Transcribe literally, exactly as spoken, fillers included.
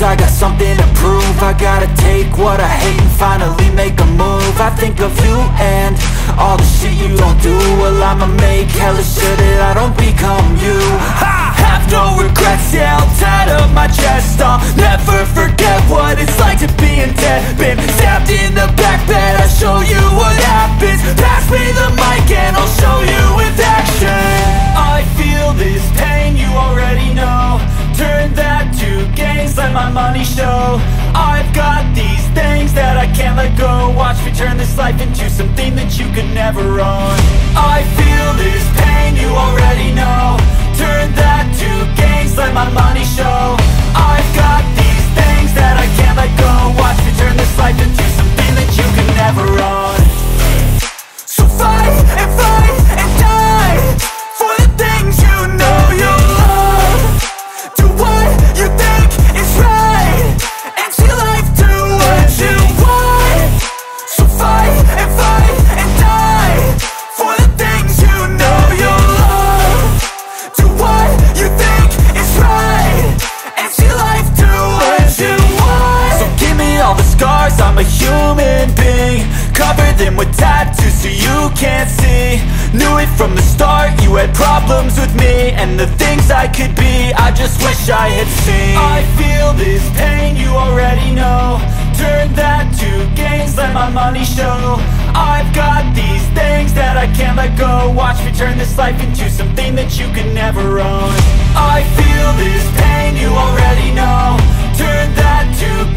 I got something to prove. I gotta take what I hate and finally make a move. I think of you and all the shit you don't do. Well, I'ma make hella sure that I don't become you. I have no regrets, yeah, I'll tie up my chest. I'll never forget what it's like to be in debt. Been stabbed in the back bed, I'll show you what happens. Pass me the mic and I'll show you with action. I feel this pain, you already know. Turn that to gains, let my money show. I've got these things that I can't let go. Watch me turn this life into something that you could never own. I feel this pain, you already know. Turn that to gains, let my money show. I've got these things that I can't let go. Watch me turn this life into something that you could never own. So fight and fight and die for the things you know you love. Do what you think is right and see life do what you want. So fight and fight and die for the things you know you love. Do what you think is right and see life do what you want. So give me all the scars, I'm a human being. Cover them with tattoos so you can't see. Knew it from the start, you had problems with me and the things I could be, I just wish I had seen. I feel this pain, you already know. Turn that to gains, let my money show. I've got these things that I can't let go. Watch me turn this life into something that you could never own. I feel this pain, you already know. Turn that to